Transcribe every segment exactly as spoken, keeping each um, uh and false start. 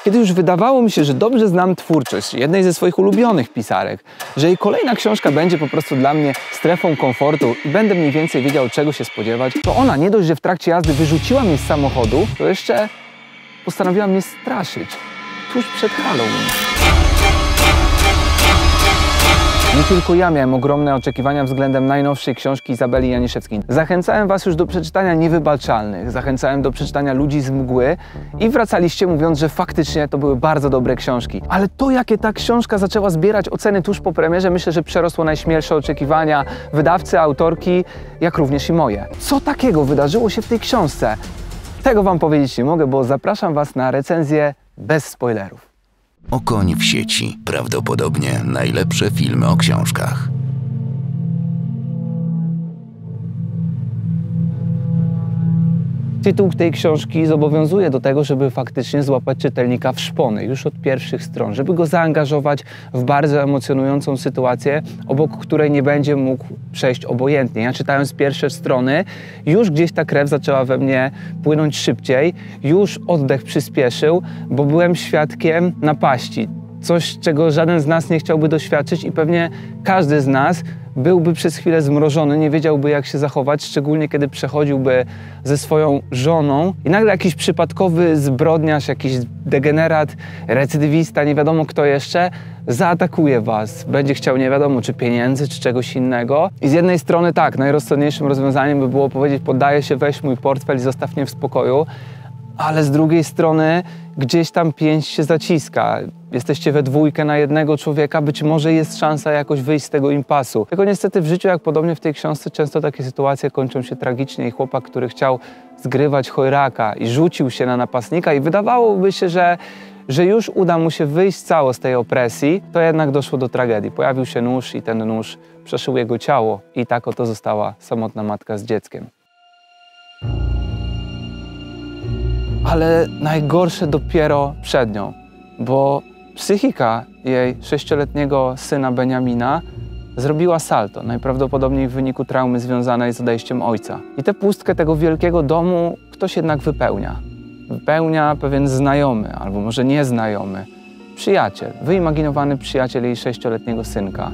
Kiedy już wydawało mi się, że dobrze znam twórczość jednej ze swoich ulubionych pisarek, że jej kolejna książka będzie po prostu dla mnie strefą komfortu i będę mniej więcej wiedział, czego się spodziewać, to ona nie dość, że w trakcie jazdy wyrzuciła mnie z samochodu, to jeszcze postanowiła mnie straszyć tuż przed Halloween. Nie tylko ja miałem ogromne oczekiwania względem najnowszej książki Izabeli Janiszewskiej. Zachęcałem was już do przeczytania Niewybaczalnych, zachęcałem do przeczytania Ludzi z mgły i wracaliście mówiąc, że faktycznie to były bardzo dobre książki. Ale to, jakie ta książka zaczęła zbierać oceny tuż po premierze, myślę, że przerosło najśmielsze oczekiwania wydawcy, autorki, jak również i moje. Co takiego wydarzyło się w tej książce? Tego wam powiedzieć nie mogę, bo zapraszam was na recenzję bez spoilerów. Okoń w sieci. Prawdopodobnie najlepsze filmy o książkach. Tytuł tej książki zobowiązuje do tego, żeby faktycznie złapać czytelnika w szpony już od pierwszych stron, żeby go zaangażować w bardzo emocjonującą sytuację, obok której nie będzie mógł przejść obojętnie. Ja czytając pierwsze strony, już gdzieś ta krew zaczęła we mnie płynąć szybciej, już oddech przyspieszył, bo byłem świadkiem napaści. Coś, czego żaden z nas nie chciałby doświadczyć i pewnie każdy z nas byłby przez chwilę zmrożony, nie wiedziałby, jak się zachować, szczególnie kiedy przechodziłby ze swoją żoną i nagle jakiś przypadkowy zbrodniarz, jakiś degenerat, recydywista, nie wiadomo kto jeszcze, zaatakuje was. Będzie chciał nie wiadomo czy pieniędzy, czy czegoś innego. I z jednej strony tak, najrozsądniejszym rozwiązaniem by było powiedzieć: poddaję się, weź mój portfel i zostaw mnie w spokoju. Ale z drugiej strony gdzieś tam pięść się zaciska. Jesteście we dwójkę na jednego człowieka, być może jest szansa jakoś wyjść z tego impasu. Tylko niestety w życiu, jak podobnie w tej książce, często takie sytuacje kończą się tragicznie i chłopak, który chciał zgrywać chojraka i rzucił się na napastnika i wydawałoby się, że, że już uda mu się wyjść cało z tej opresji, to jednak doszło do tragedii. Pojawił się nóż i ten nóż przeszył jego ciało i tak oto została samotna matka z dzieckiem. Ale najgorsze dopiero przed nią, bo psychika jej sześcioletniego syna Beniamina zrobiła salto, najprawdopodobniej w wyniku traumy związanej z odejściem ojca. I tę pustkę tego wielkiego domu ktoś jednak wypełnia. Wypełnia pewien znajomy, albo może nieznajomy, przyjaciel, wyimaginowany przyjaciel jej sześcioletniego synka.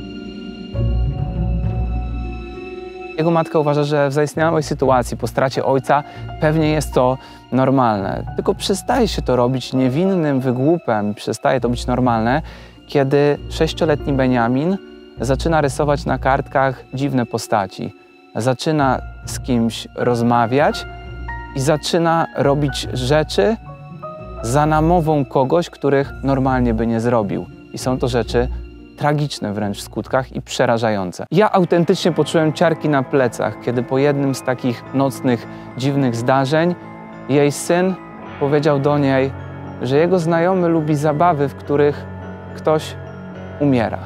Jego matka uważa, że w zaistniałej sytuacji po stracie ojca pewnie jest to normalne. Tylko przestaje się to robić niewinnym wygłupem, przestaje to być normalne, kiedy sześcioletni Beniamin zaczyna rysować na kartkach dziwne postaci. Zaczyna z kimś rozmawiać i zaczyna robić rzeczy za namową kogoś, których normalnie by nie zrobił. I są to rzeczy tragiczne wręcz w skutkach i przerażające. Ja autentycznie poczułem ciarki na plecach, kiedy po jednym z takich nocnych, dziwnych zdarzeń jej syn powiedział do niej, że jego znajomy lubi zabawy, w których ktoś umiera.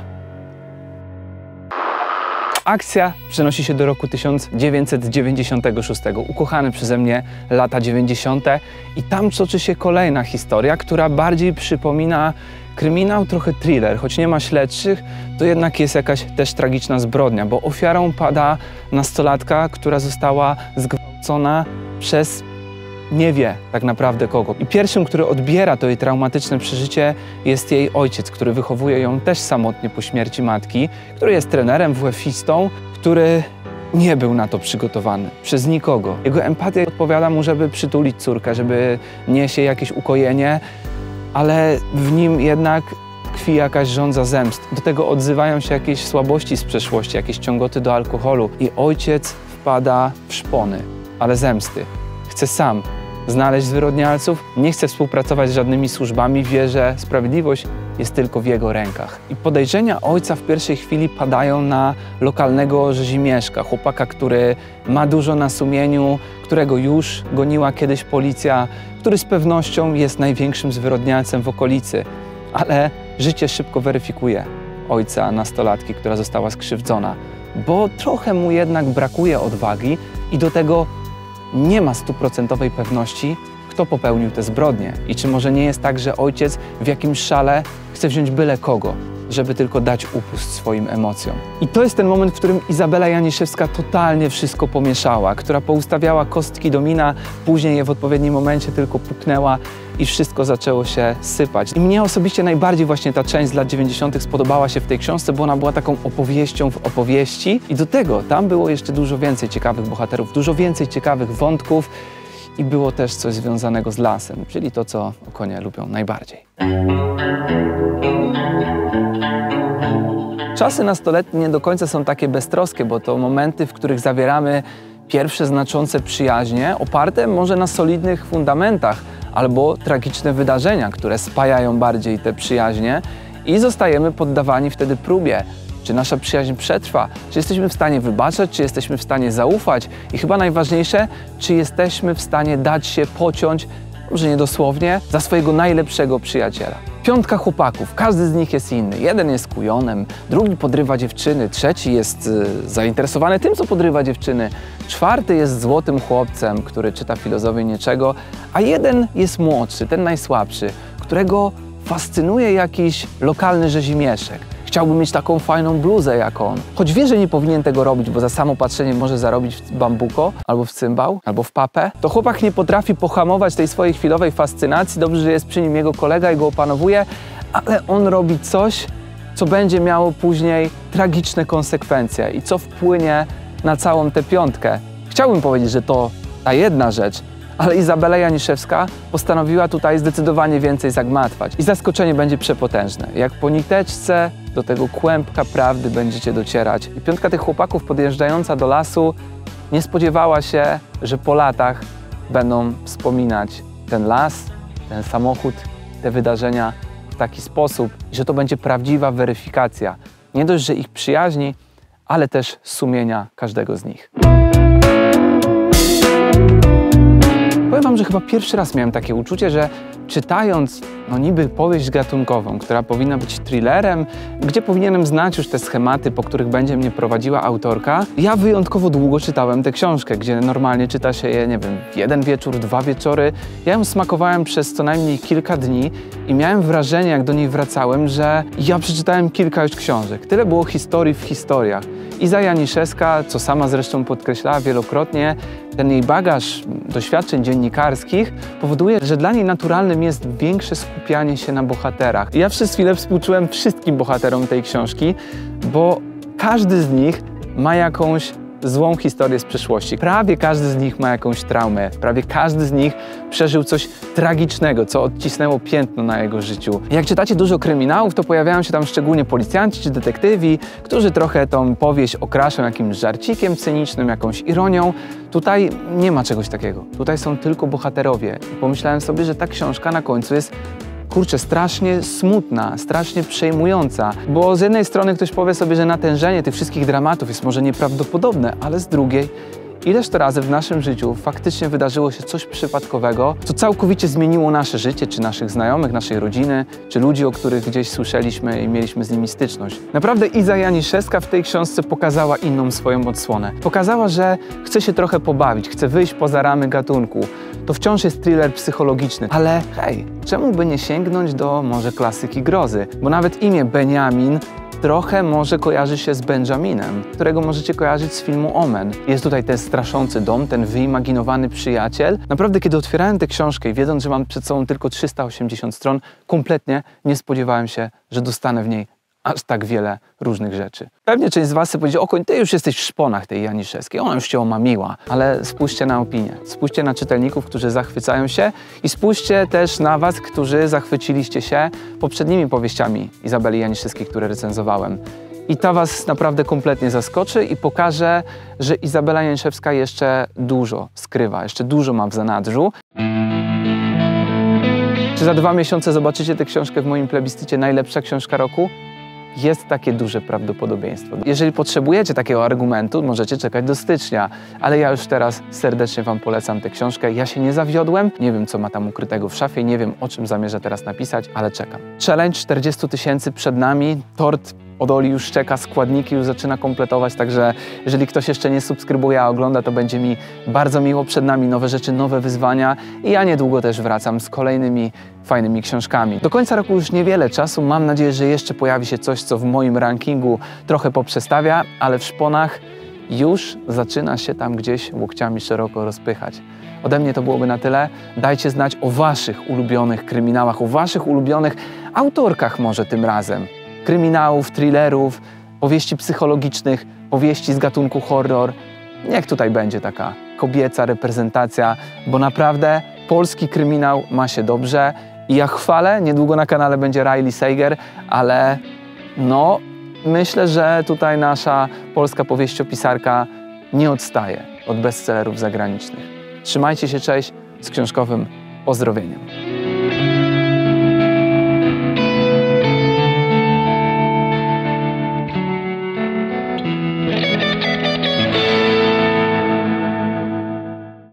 Akcja przenosi się do roku tysiąc dziewięćset dziewięćdziesiątego szóstego. Ukochane przeze mnie lata dziewięćdziesiąte. I tam toczy się kolejna historia, która bardziej przypomina kryminał, trochę thriller. Choć nie ma śledczych, to jednak jest jakaś też tragiczna zbrodnia, bo ofiarą pada nastolatka, która została zgwałcona przez nie wie tak naprawdę kogo. I pierwszym, który odbiera to jej traumatyczne przeżycie, jest jej ojciec, który wychowuje ją też samotnie po śmierci matki, który jest trenerem, W F-istą, który nie był na to przygotowany przez nikogo. Jego empatia odpowiada mu, żeby przytulić córkę, żeby niesie jakieś ukojenie, ale w nim jednak tkwi jakaś żądza zemst. Do tego odzywają się jakieś słabości z przeszłości, jakieś ciągoty do alkoholu i ojciec wpada w szpony, ale zemsty. Chce sam znaleźć zwyrodnialców, nie chce współpracować z żadnymi służbami, wie, że sprawiedliwość jest tylko w jego rękach. I podejrzenia ojca w pierwszej chwili padają na lokalnego rzezimieszka, chłopaka, który ma dużo na sumieniu, którego już goniła kiedyś policja, który z pewnością jest największym zwyrodnialcem w okolicy. Ale życie szybko weryfikuje ojca nastolatki, która została skrzywdzona, bo trochę mu jednak brakuje odwagi i do tego nie ma stuprocentowej pewności, kto popełnił te zbrodnie i czy może nie jest tak, że ojciec w jakimś szale chce wziąć byle kogo, żeby tylko dać upust swoim emocjom. I to jest ten moment, w którym Izabela Janiszewska totalnie wszystko pomieszała, która poustawiała kostki domina, później je w odpowiednim momencie tylko puknęła i wszystko zaczęło się sypać. I mnie osobiście najbardziej właśnie ta część z lat dziewięćdziesiątych spodobała się w tej książce, bo ona była taką opowieścią w opowieści i do tego tam było jeszcze dużo więcej ciekawych bohaterów, dużo więcej ciekawych wątków i było też coś związanego z lasem, czyli to, co konie lubią najbardziej. Czasy nastoletnie nie do końca są takie beztroskie, bo to momenty, w których zawieramy pierwsze znaczące przyjaźnie, oparte może na solidnych fundamentach, albo tragiczne wydarzenia, które spajają bardziej te przyjaźnie i zostajemy poddawani wtedy próbie, czy nasza przyjaźń przetrwa, czy jesteśmy w stanie wybaczać, czy jesteśmy w stanie zaufać i chyba najważniejsze, czy jesteśmy w stanie dać się pociąć, może nie dosłownie, za swojego najlepszego przyjaciela. Piątka chłopaków, każdy z nich jest inny. Jeden jest kujonem, drugi podrywa dziewczyny, trzeci jest y, zainteresowany tym, co podrywa dziewczyny, czwarty jest złotym chłopcem, który czyta filozofię niczego, a jeden jest młodszy, ten najsłabszy, którego fascynuje jakiś lokalny rzezimieszek. Chciałby mieć taką fajną bluzę jak on. Choć wie, że nie powinien tego robić, bo za samo patrzenie może zarobić w bambuko, albo w cymbał, albo w papę, to chłopak nie potrafi pohamować tej swojej chwilowej fascynacji. Dobrze, że jest przy nim jego kolega i go opanowuje, ale on robi coś, co będzie miało później tragiczne konsekwencje i co wpłynie na całą tę piątkę. Chciałbym powiedzieć, że to ta jedna rzecz, ale Izabela Janiszewska postanowiła tutaj zdecydowanie więcej zagmatwać. I zaskoczenie będzie przepotężne. Jak po niteczce do tego kłębka prawdy będziecie docierać. I piątka tych chłopaków podjeżdżająca do lasu nie spodziewała się, że po latach będą wspominać ten las, ten samochód, te wydarzenia w taki sposób, że to będzie prawdziwa weryfikacja. Nie dość, że ich przyjaźni, ale też sumienia każdego z nich. Powiem wam, że chyba pierwszy raz miałem takie uczucie, że czytając no niby powieść gatunkową, która powinna być thrillerem, gdzie powinienem znać już te schematy, po których będzie mnie prowadziła autorka, ja wyjątkowo długo czytałem tę książkę, gdzie normalnie czyta się je, nie wiem, jeden wieczór, dwa wieczory. Ja ją smakowałem przez co najmniej kilka dni i miałem wrażenie, jak do niej wracałem, że ja przeczytałem kilka już książek. Tyle było historii w historiach. Iza Janiszewska, co sama zresztą podkreślała wielokrotnie, ten jej bagaż doświadczeń dziennikarskich powoduje, że dla niej naturalnym jest większe skupianie się na bohaterach. I ja przez chwilę współczułem wszystkim bohaterom tej książki, bo każdy z nich ma jakąś złą historię z przeszłości. Prawie każdy z nich ma jakąś traumę, prawie każdy z nich przeżył coś tragicznego, co odcisnęło piętno na jego życiu. Jak czytacie dużo kryminałów, to pojawiają się tam szczególnie policjanci czy detektywi, którzy trochę tą powieść okraszą jakimś żarcikiem cynicznym, jakąś ironią. Tutaj nie ma czegoś takiego. Tutaj są tylko bohaterowie. I pomyślałem sobie, że ta książka na końcu jest kurczę, strasznie smutna, strasznie przejmująca, bo z jednej strony ktoś powie sobie, że natężenie tych wszystkich dramatów jest może nieprawdopodobne, ale z drugiej, ileż to razy w naszym życiu faktycznie wydarzyło się coś przypadkowego, co całkowicie zmieniło nasze życie, czy naszych znajomych, naszej rodziny, czy ludzi, o których gdzieś słyszeliśmy i mieliśmy z nimi styczność. Naprawdę Iza Janiszewska w tej książce pokazała inną swoją odsłonę. Pokazała, że chce się trochę pobawić, chce wyjść poza ramy gatunku. To wciąż jest thriller psychologiczny, ale hej, czemu by nie sięgnąć do może klasyki grozy? Bo nawet imię Beniamin trochę może kojarzy się z Benjaminem, którego możecie kojarzyć z filmu Omen. Jest tutaj ten straszący dom, ten wyimaginowany przyjaciel. Naprawdę, kiedy otwierałem tę książkę i wiedząc, że mam przed sobą tylko trzysta osiemdziesiąt stron, kompletnie nie spodziewałem się, że dostanę w niej aż tak wiele różnych rzeczy. Pewnie część z was sobie powiedzie, Okoń, ty już jesteś w szponach tej Janiszewskiej, ona już cię omamiła, ale spójrzcie na opinię, spójrzcie na czytelników, którzy zachwycają się i spójrzcie też na was, którzy zachwyciliście się poprzednimi powieściami Izabeli Janiszewskiej, które recenzowałem. I ta was naprawdę kompletnie zaskoczy i pokaże, że Izabela Janiszewska jeszcze dużo skrywa, jeszcze dużo ma w zanadrzu. Czy za dwa miesiące zobaczycie tę książkę w moim plebiscycie najlepsza książka roku? Jest takie duże prawdopodobieństwo. Jeżeli potrzebujecie takiego argumentu, możecie czekać do stycznia, ale ja już teraz serdecznie wam polecam tę książkę. Ja się nie zawiodłem, nie wiem, co ma tam ukrytego w szafie, nie wiem, o czym zamierza teraz napisać, ale czekam. Challenge czterdzieści tysięcy przed nami, tort od Oli już czeka, składniki już zaczyna kompletować, także jeżeli ktoś jeszcze nie subskrybuje, a ogląda, to będzie mi bardzo miło. Przed nami nowe rzeczy, nowe wyzwania i ja niedługo też wracam z kolejnymi fajnymi książkami. Do końca roku już niewiele czasu, mam nadzieję, że jeszcze pojawi się coś, co w moim rankingu trochę poprzestawia, ale w szponach już zaczyna się tam gdzieś łokciami szeroko rozpychać. Ode mnie to byłoby na tyle. Dajcie znać o waszych ulubionych kryminałach, o waszych ulubionych autorkach może tym razem. Kryminałów, thrillerów, powieści psychologicznych, powieści z gatunku horror. Niech tutaj będzie taka kobieca reprezentacja, bo naprawdę polski kryminał ma się dobrze i ja chwalę, niedługo na kanale będzie Riley Sager, ale no myślę, że tutaj nasza polska powieściopisarka nie odstaje od bestsellerów zagranicznych. Trzymajcie się, cześć, z książkowym pozdrowieniem.